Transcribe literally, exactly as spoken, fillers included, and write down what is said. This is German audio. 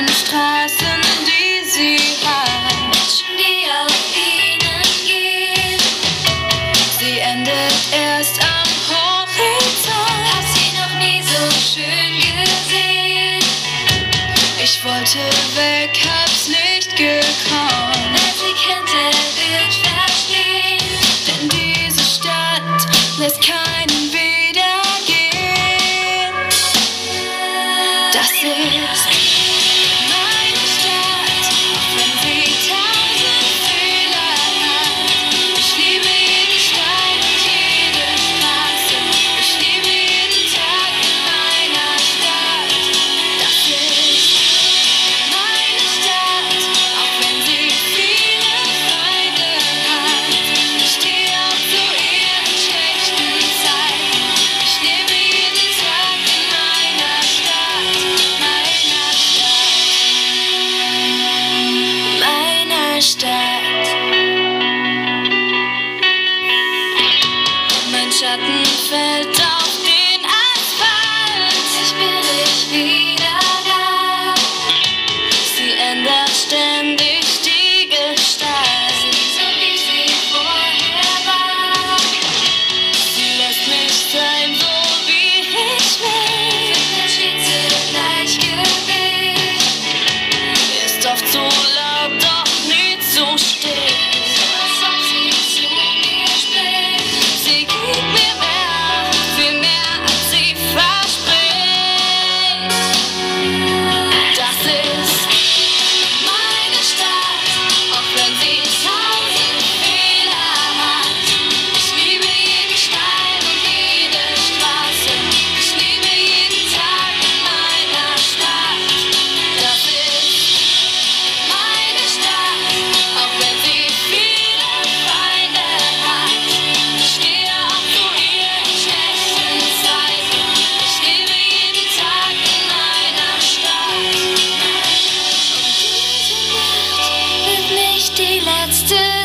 den Straßen, die sie hat. Menschen, die auf ihnen gehen. Sie endet erst am Horizont. Hab sie noch nie so schön gesehen. Ich wollte weg, hab's nicht gekonnt. Wer sie kennt, der wird verstehen. Denn diese Stadt lässt keinen wieder gehen. Das ist meine Stadt, auch wenn sie tausend Fehler hat. Ich liebe jeden Stein und jede Straße. Ich liebe jeden Tag in meiner Stadt. Das ist meine Stadt, auch wenn sie viele Feinde hat. Ich stehe auch zu ihren schlechten Zeiten. Ich lebe jeden Tag in meiner Stadt, meiner Stadt, meiner Stadt. Mein Schatten fällt auf den Asphalt. Ich bin nicht wieder da. Sie ändert ständig die Gestalt. So wie sie vorher war. Sie lässt mich sein, so wie ich will. Findet stets im Gleichgewicht. Ist oft zu laut, doch nie zu still. Als ob sie zu mir spricht. Sie gibt mir mehr, viel mehr als sie verspricht. Das ist meine Stadt, auch wenn sie tausend Fehler hat. Ich liebe jeden Stein und jede Straße. Ich liebe jeden Tag in meiner Stadt. Das ist meine Stadt, auch wenn sie viele Feinde hat. Ich stehe auch zu ihren schlechten Zeiten. Ich lebe jeden Tag in meiner Stadt. Wird nicht die letzte